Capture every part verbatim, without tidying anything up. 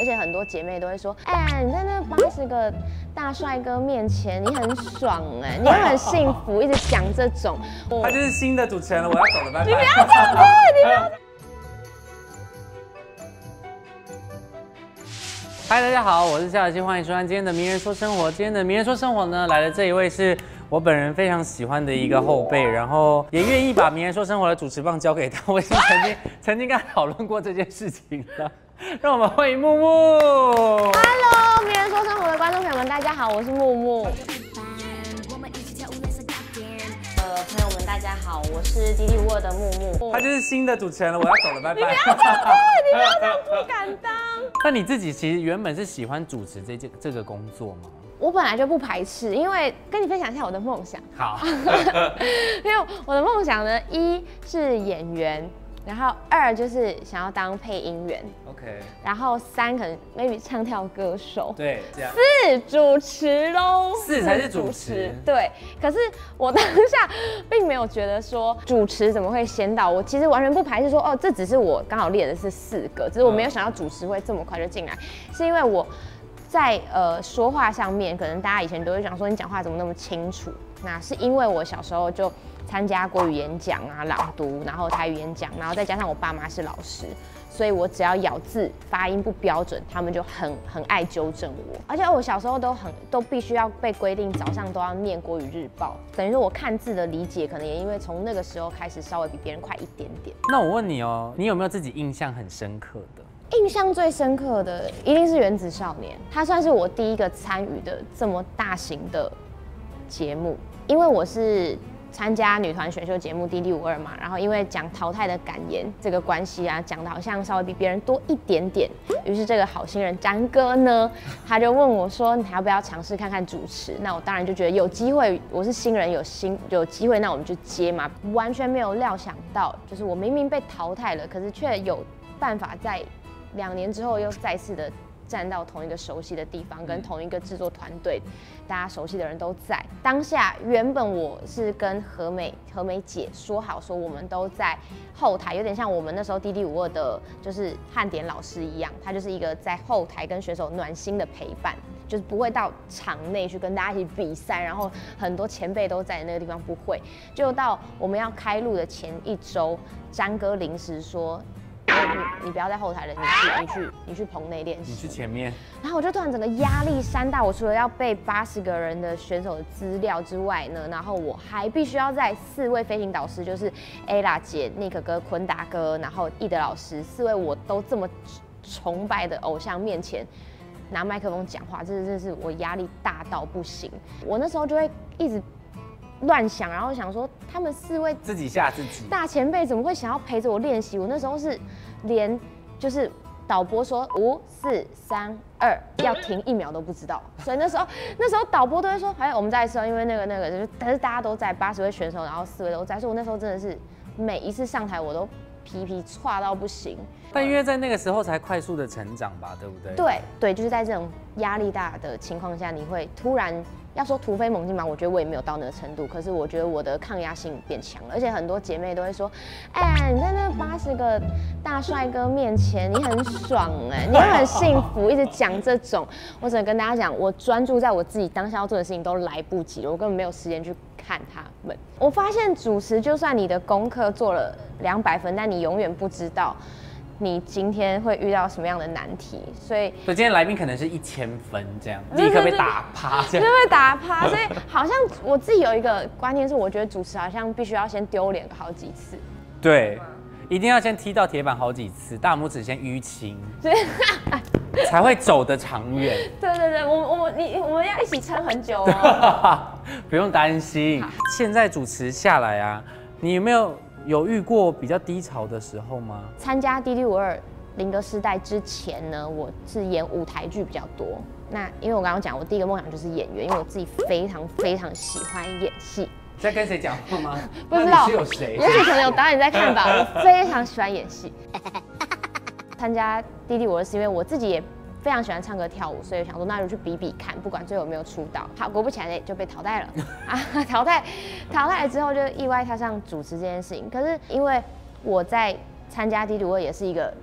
而且很多姐妹都会说，哎，你在那八十个大帅哥面前，你很爽哎、欸，你很幸福，一直讲这种。 他就是新的主持人了，我要走了，拜拜。 你不要这样子，你不要。 嗨，大家好，我是夏小新，欢迎收看今天的《名人说生活》。今天的《名人说生活》呢，来的这一位是我本人非常喜欢的一个后辈，然后也愿意把《名人说生活》的主持棒交给他。我已经曾经曾经跟他讨论过这件事情了。让我们欢迎木木。 Hello， 名人说生活的观众朋友们，大家好，我是木木。呃，朋友们，大家好，我是迪迪乌二的木木。 他就是新的主持人了，我要走了，拜拜。 你不要这样子，你不要这样，不敢当。 那你自己其实原本是喜欢主持这件这个工作吗？ 我本来就不排斥，因为跟你分享一下我的梦想。 好， 因为我的梦想呢，一是演员，然后二就是想要当配音员 ，OK， 然后三可能 maybe 唱跳歌手， 对，这样。 四主持喽， 四才是主持， 对。可是我当下并没有觉得说主持怎么会先到，我其实完全不排斥说哦，这只是我刚好列的是四个，只是我没有想到主持会这么快就进来，是因为我在呃说话上面，可能大家以前都会讲说你讲话怎么那么清楚，那是因为我小时候就参加国语演讲啊、朗读，然后台语演讲，然后再加上我爸妈是老师，所以我只要咬字发音不标准，他们就很很爱纠正我。而且我小时候都很都必须要被规定早上都要念国语日报，等于说我看字的理解可能也因为从那个时候开始稍微比别人快一点点。 那我问你哦，你有没有自己印象很深刻的？ 印象最深刻的一定是《原子少年》，它算是我第一个参与的这么大型的节目，因为我是参加女团选秀节目《迪迪五二》嘛，然后因为讲淘汰的感言这个关系啊，讲的好像稍微比别人多一点点，于是这个好心人詹哥呢，他就问我说：“你还要不要尝试看看主持？”那我当然就觉得有机会，我是新人，有新有机会，那我们就接嘛。完全没有料想到，就是我明明被淘汰了，可是却有办法在两年之后又再次的站到同一个熟悉的地方，跟同一个制作团队，大家熟悉的人都在。当下原本我是跟何美何美姐说好，说我们都在后台，有点像我们那时候滴滴五二的，就是汉典老师一样，他就是一个在后台跟选手暖心的陪伴，就是不会到场内去跟大家一起比赛，然后很多前辈都在的那个地方不会。就到我们要开录的前一周，詹哥临时说。你, 你不要在后台了，你去你去你去棚内练习。 你去前面。 然后我就突然整个压力山大，我除了要背八十个人的选手的资料之外呢，然后我还必须要在四位飞行导师，就是 Ella 姐、Nick 哥、坤达哥，然后易德老师，四位我都这么崇拜的偶像面前拿麦克风讲话，这真的是我压力大到不行。我那时候就会一直乱想，然后想说他们四位自己吓自己大前辈怎么会想要陪着我练习？我那时候是连就是导播说五四三二要停一秒都不知道，所以那时候那时候导播都会说，哎，我们再一次，因为那个那个就是，但是大家都在八十位选手，然后四位都在，所以我那时候真的是每一次上台我都皮皮剉到不行。 但因为在那个时候才快速的成长吧，对不对？ 对对，就是在这种压力大的情况下，你会突然。要说突飞猛进嘛，我觉得我也没有到那个程度。可是我觉得我的抗压性变强了，而且很多姐妹都会说：“哎，你在那八十个大帅哥面前，你很爽哎、欸，你很幸福。”一直讲这种，我只能跟大家讲，我专注在我自己当下要做的事情都来不及了，我根本没有时间去看他们。我发现主持，就算你的功课做了两百分，但你永远不知道。你今天会遇到什么样的难题？所以， 所以今天来宾可能是一千分这样，立刻被打趴，这样被打趴。所以好像我自己有一个观念是，我觉得主持好像必须要先丢脸好几次。 对，一定要先踢到铁板好几次，大拇指先淤青，才会走得长远。 对对对，我我你我们要一起撑很久哦。 不用担心，现在主持下来啊，你有没有？有遇过比较低潮的时候吗？ 参加《迪迪五二》林格世代之前呢，我是演舞台剧比较多。那因为我刚刚讲，我第一个梦想就是演员，因为我自己非常非常喜欢演戏。 在跟谁讲话吗？ 不知道。 是有谁？ 也许可能有导演在看吧。我非常喜欢演戏。参加《迪迪五二》是因为我自己也。非常喜欢唱歌跳舞，所以想说那就去比比看，不管最后有没有出道。好，果不其然就被淘汰了啊！淘汰，淘汰了之后就意外踏上主持这件事情。可是因为我在参加《迪迪五二》也是一个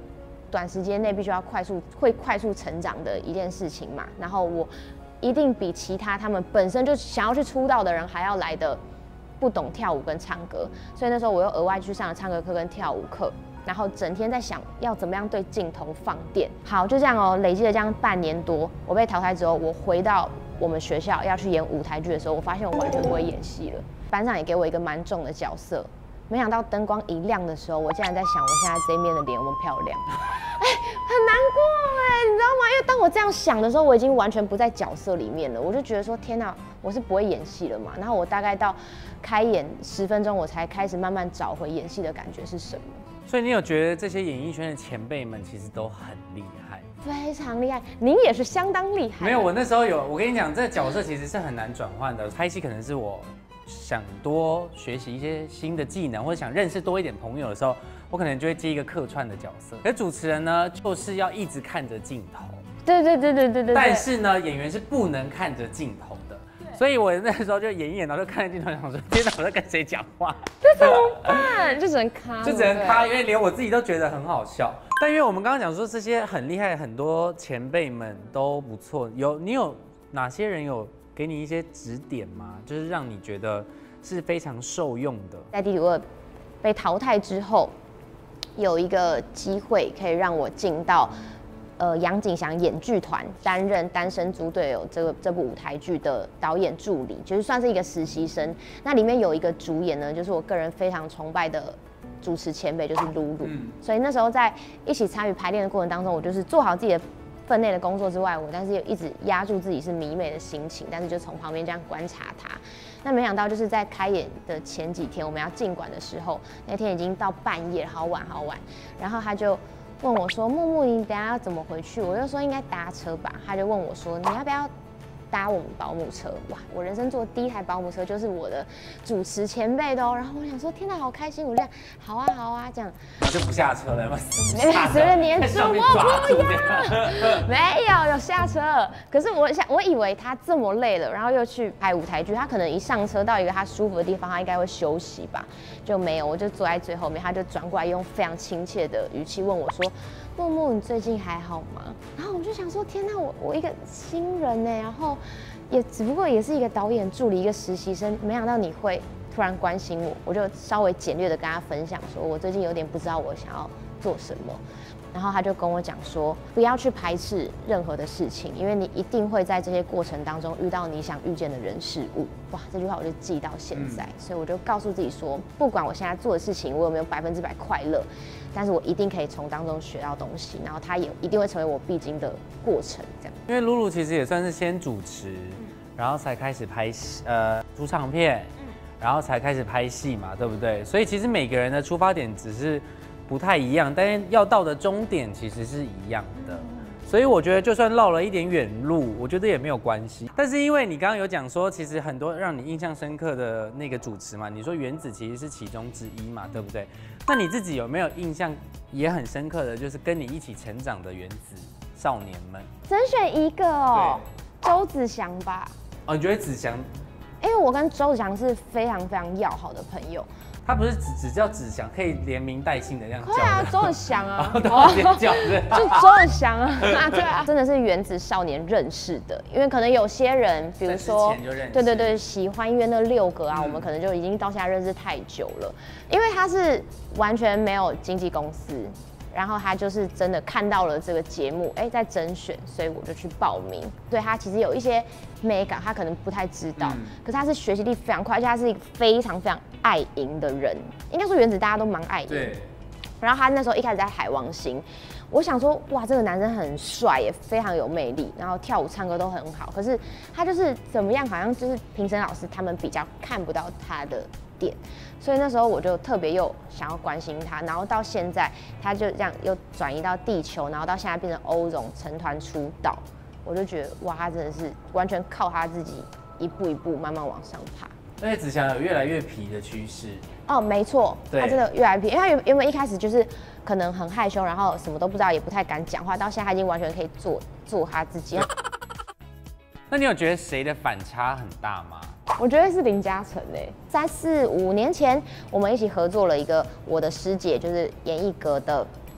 短时间内必须要快速会快速成长的一件事情嘛，然后我一定比其他他们本身就想要去出道的人还要来的不懂跳舞跟唱歌，所以那时候我又额外去上了唱歌课跟跳舞课。然后整天在想要怎么样对镜头放电。好，就这样哦，累积了这样半年多，我被淘汰之后，我回到我们学校要去演舞台剧的时候，我发现我完全不会演戏了。班上也给我一个蛮重的角色，没想到灯光一亮的时候，我竟然在想我现在这一面的脸有没有漂亮？哎，很难过哎，你知道吗？因为当我这样想的时候，我已经完全不在角色里面了，我就觉得说天哪，我是不会演戏了嘛。然后我大概到开演十分钟，我才开始慢慢找回演戏的感觉是什么。 所以你有觉得这些演艺圈的前辈们其实都很厉害， 非常厉害，您也是相当厉害。 没有，我那时候有，我跟你讲，这个角色其实是很难转换的。拍戏可能是我想多学习一些新的技能，或者想认识多一点朋友的时候，我可能就会接一个客串的角色。可是主持人呢，就是要一直看着镜头。对对对对对对。 但是呢，演员是不能看着镜头的。所以我那时候就演一演，然后就看着镜头，想说：天哪，我在跟谁讲话？ 这怎么办？就只能卡， 就只能卡，因为连我自己都觉得很好笑。但因为我们刚刚讲说这些很厉害，很多前辈们都不错。有你有哪些人有给你一些指点吗？就是让你觉得是非常受用的。 在第五二被淘汰之后，有一个机会可以让我进到。呃，杨景祥演剧团担任《单身猪队友》这个这部舞台剧的导演助理，就是算是一个实习生。那里面有一个主演呢，就是我个人非常崇拜的主持前辈，就是露露。嗯、所以那时候在一起参与排练的过程当中，我就是做好自己的分内的工作之外，我但是也一直压住自己是迷妹的心情，但是就从旁边这样观察他。那没想到就是在开演的前几天，我们要进馆的时候，那天已经到半夜，好晚好晚，然后他就。问我说：“木木，你等一下要怎么回去？”我就说：“应该搭车吧。”他就问我说：“你要不要搭我们保姆车？”哇，我人生坐第一台保姆车就是我的主持前辈的哦。然后我想说：“天哪，好开心！”我这样，好啊，好啊，这样。 我就不下车了，有没有？ 随着黏住我不要，没有有下车。可是我想，我以为他这么累了，然后又去拍舞台剧，他可能一上车到一个他舒服的地方，他应该会休息吧。就没有，我就坐在最后面，他就转过来用非常亲切的语气问我说：“木木，你最近还好吗？”然后我就想说：“天哪，我我一个新人呢，然后也只不过也是一个导演助理，一个实习生，没想到你会突然关心我。”我就稍微简略的跟他分享说：“我最近有点不知道我想要做什么。”然后他就跟我讲说，不要去排斥任何的事情，因为你一定会在这些过程当中遇到你想遇见的人事物。哇，这句话我就记到现在，嗯、所以我就告诉自己说，不管我现在做的事情我有没有百分之百快乐，但是我一定可以从当中学到东西，然后它也一定会成为我必经的过程。这样， 因为露露其实也算是先主持，嗯、然后才开始拍戏，呃，主唱片，嗯、然后才开始拍戏嘛，对不对？所以其实每个人的出发点只是。不太一样，但是要到的终点其实是一样的，所以我觉得就算绕了一点远路，我觉得也没有关系。但是因为你刚刚有讲说，其实很多让你印象深刻的那个主持嘛，你说原子其实是其中之一嘛，对不对？那你自己有没有印象也很深刻的，就是跟你一起成长的原子少年们？ 只选一个哦，周子祥吧。 哦，你觉得子祥？ 因为我跟周子祥是非常非常要好的朋友。 他不是只只叫子祥，可以连名带姓的这样叫。 对啊，周子祥啊， 都直接叫的。 就周子祥啊，对啊，真的是原子少年认识的。因为可能有些人，比如说，对对对，喜欢音乐那六个啊，嗯、我们可能就已经到现在认识太久了。因为他是完全没有经纪公司。然后他就是真的看到了这个节目，哎，在甄选，所以我就去报名。对他其实有一些美感，他可能不太知道，嗯、可是他是学习力非常快，而且他是一个非常非常爱赢的人。应该说原子大家都蛮爱赢。对。然后他那时候一开始在海王星，我想说，哇，这个男生很帅，也非常有魅力，然后跳舞、唱歌都很好。可是他就是怎么样，好像就是评审老师他们比较看不到他的点。所以那时候我就特别又想要关心他，然后到现在他就这样又转移到地球，然后到现在变成欧荣成团出道，我就觉得哇，他真的是完全靠他自己一步一步慢慢往上爬。 而且子祥有越来越皮的趋势。 哦，没错，他真的越来越皮，因为他原原本一开始就是可能很害羞，然后什么都不知道，也不太敢讲话，到现在他已经完全可以做做他自己。 那你有觉得谁的反差很大吗？ 我觉得是林嘉诚诶，三四五年前我们一起合作了一个我的师姐，就是演艺阁的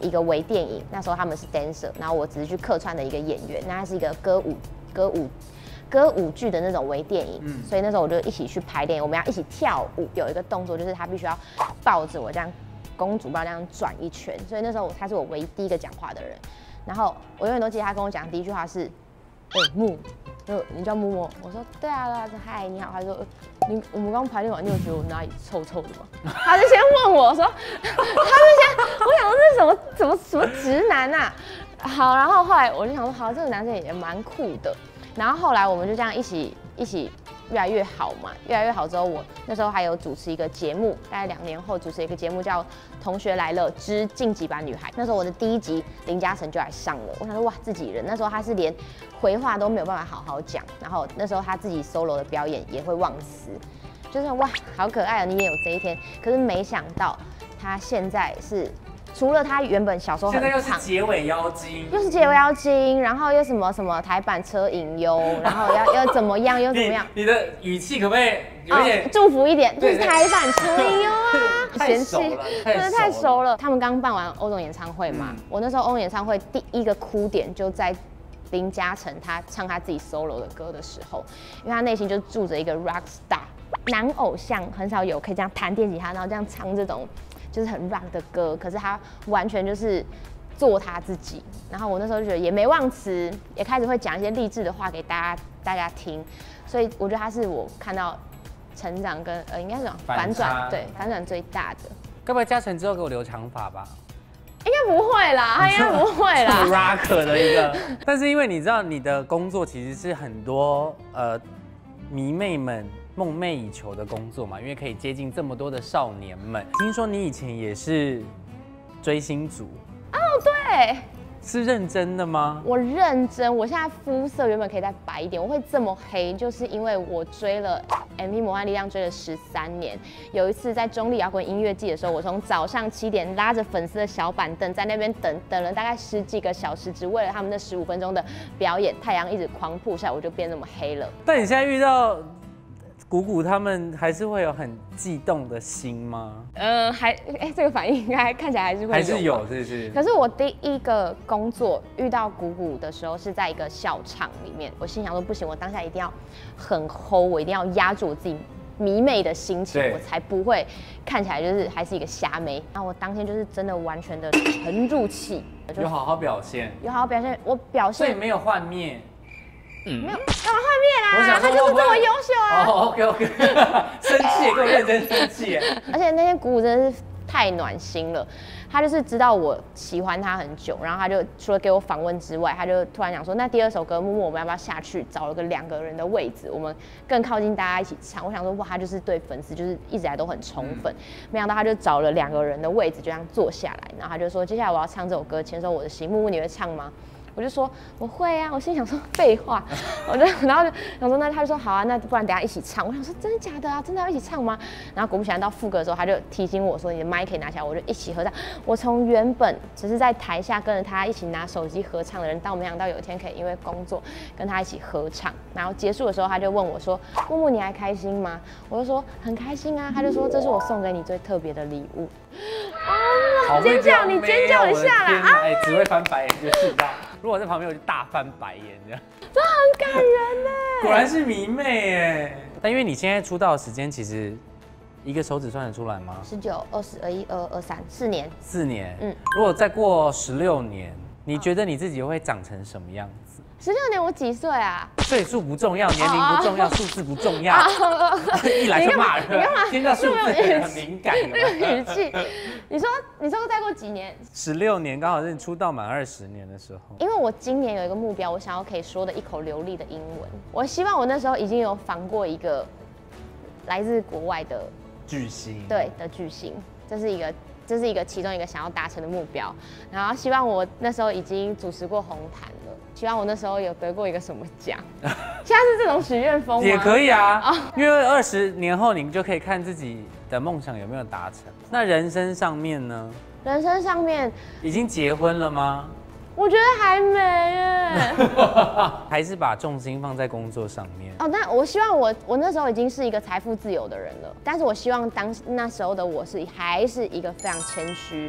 一个微电影，那时候他们是 dancer， 然后我只是去客串的一个演员，那它是一个歌舞歌舞歌舞剧的那种微电影，嗯、所以那时候我就一起去排练，我们要一起跳舞，有一个动作就是他必须要抱着我这样公主抱这样转一圈，所以那时候他是我唯一第一个讲话的人，然后我永远都记得他跟我讲的第一句话是，哎、欸、木。就你叫木木，我说对啊，他说嗨你好，他说你我们刚排练完，你有觉得我哪里臭臭的吗？他就先问我说，他就先，我想说这是什么什么什么直男啊？好，然后后来我就想说，好，这个男生也蛮酷的。然后后来我们就这样一起一起越来越好嘛，越来越好之后，我那时候还有主持一个节目，大概两年后主持一个节目叫《同学来了之晋级版女孩》。那时候我的第一集林嘉诚就来上了，我想说哇，自己人。那时候他是连回话都没有办法好好讲，然后那时候他自己 solo 的表演也会忘词，就是哇，好可爱哦，你也有这一天。可是没想到他现在是。除了他原本小时候很现在又是结尾妖精， 又是结尾妖精，然后又什么什么台版车影优，然后要要怎么样又怎么样？ 你, 你的语气可不可以有一点、 哦、祝福一点？就是台版车影优啊， 太熟了， 真的太熟了。他们刚办完欧总演唱会嘛，嗯、我那时候欧总演唱会第一个哭点就在林嘉诚他唱他自己 solo 的歌的时候，因为他内心就住着一个 rock star 男偶像，很少有可以这样弹电吉他，然后这样唱这种。就是很 rock 的歌，可是他完全就是做他自己。然后我那时候就觉得也没忘词，也开始会讲一些励志的话给大家大家听。所以我觉得他是我看到成长跟呃应该是讲反转，对反转最大的。 该不会嘉诚之后给我留长发吧？ 应该不会啦，他应该不会啦。 rock 的一个，但是因为你知道你的工作其实是很多呃迷妹们。梦寐以求的工作嘛，因为可以接近这么多的少年们。听说你以前也是追星族哦，对， 是认真的吗？ 我认真，我现在肤色原本可以再白一点，我会这么黑，就是因为我追了 M V《魔幻力量》追了十三年。有一次在中立摇滚音乐季的时候，我从早上七点拉着粉丝的小板凳在那边等，等了大概十几个小时，只为了他们那十五分钟的表演。太阳一直狂曝下来，我就变那么黑了。 但你现在遇到谷谷他们还是会有很悸动的心吗？ 嗯，还哎、欸，这个反应应该看起来还是会有， 还是有，是不是？ 可是我第一个工作遇到谷谷的时候是在一个校场里面，我心想说不行，我当下一定要很齁，我一定要压住我自己迷妹的心情，我才不会看起来就是还是一个瞎妹。然后我当天就是真的完全的沉入气， 有好好表现， 有好好表现，我表现， 所以没有幻灭。 嗯，没有，干嘛幻灭啦？ 我想说他就是这么优秀啊！ 哦 ，OK OK， 生气，给我认真生气。 而且那天谷谷真的是太暖心了，他就是知道我喜欢他很久，然后他就除了给我访问之外，他就突然讲说，那第二首歌木木我们要不要下去找了个两个人的位置，我们更靠近大家一起唱。我想说哇，他就是对粉丝就是一直来都很宠粉，嗯、没想到他就找了两个人的位置就这样坐下来，然后他就说接下来我要唱这首歌，牵手我的心，木木你会唱吗？我就说我会啊，我心想说废话，我就然后就想说那他就说好啊，那不然等一下一起唱。我想说真的假的啊，真的要一起唱吗？然后果不其然到副歌的时候，他就提醒我说你的麦可以拿起来，我就一起合唱。我从原本只是在台下跟着他一起拿手机合唱的人，到没想到有一天可以因为工作跟他一起合唱。然后结束的时候，他就问我说木木你还开心吗？我就说很开心啊。他就说这是我送给你最特别的礼物。哦，尖叫你尖叫一下啦！啊， 哎，只会翻白眼就是吧。如果在旁边，我就大翻白眼这样， 这很感人呢。 果然是迷妹哎！但因为你现在出道的时间，其实一个手指算得出来吗？ 十九、二十、二一、二二、三，四年。 四年，嗯。如果再过十六年，你觉得你自己会长成什么样子？ 十六年我几岁啊？ 岁数不重要，年龄不重要，数字不重要。一来就骂人， 你干嘛？ 听到数字很敏感。 那个语气，你说你说再过几年？ 十六年刚好是你出道满二十年的时候。 因为我今年有一个目标，我想要可以说的一口流利的英文。我希望我那时候已经有访过一个来自国外的巨星， 对的巨星，这是一个。这是一个其中一个想要达成的目标，然后希望我那时候已经主持过红毯了，希望我那时候有得过一个什么奖。现在是这种许愿风吗？ 也可以啊，哦、因为二十年后你就可以看自己的梦想有没有达成。那人生上面呢？ 人生上面已经结婚了吗？ 我觉得还没耶， 还是把重心放在工作上面。 哦，那我希望我我那时候已经是一个财富自由的人了，但是我希望当那时候的我是还是一个非常谦虚、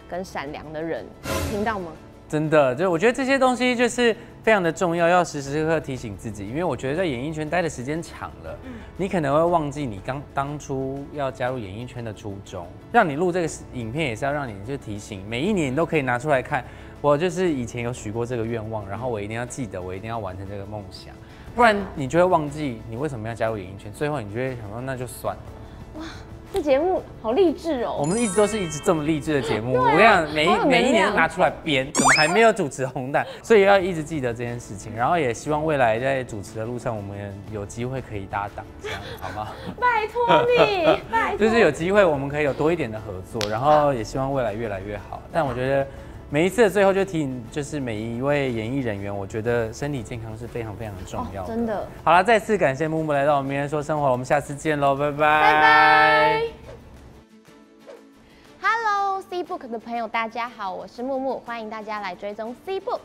跟闪亮的人，听到吗？ 真的，就我觉得这些东西就是非常的重要，要时时刻刻提醒自己，因为我觉得在演艺圈待的时间长了，嗯、你可能会忘记你刚当初要加入演艺圈的初衷。让你录这个影片也是要让你就提醒，每一年你都可以拿出来看。我就是以前有许过这个愿望，然后我一定要记得，我一定要完成这个梦想，不然你就会忘记你为什么要加入演艺圈，最后你就会想说那就算了。哇。 这节目好励志哦！ 我们一直都是一直这么励志的节目。啊、我跟你讲，每一每一年拿出来编，怎么还没有主持红毯？所以要一直记得这件事情，然后也希望未来在主持的路上，我们有机会可以搭档，这样好吗？ 拜托你，拜托。 就是有机会我们可以有多一点的合作，然后也希望未来越来越好。但我觉得。每一次的最后就提醒，就是每一位演艺人员，我觉得身体健康是非常非常重要的。 哦、真的。 好了，再次感谢木木来到我们名人说生活，我们下次见喽，拜拜。 拜拜。Hello C Book 的朋友，大家好，我是木木，欢迎大家来追踪 C Book。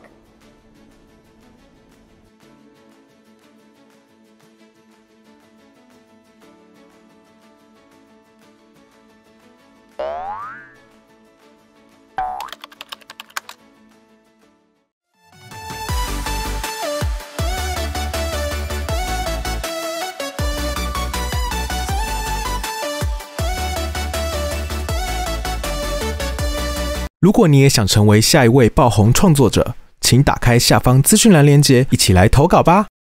如果你也想成为下一位爆红创作者，请打开下方资讯栏连结，一起来投稿吧。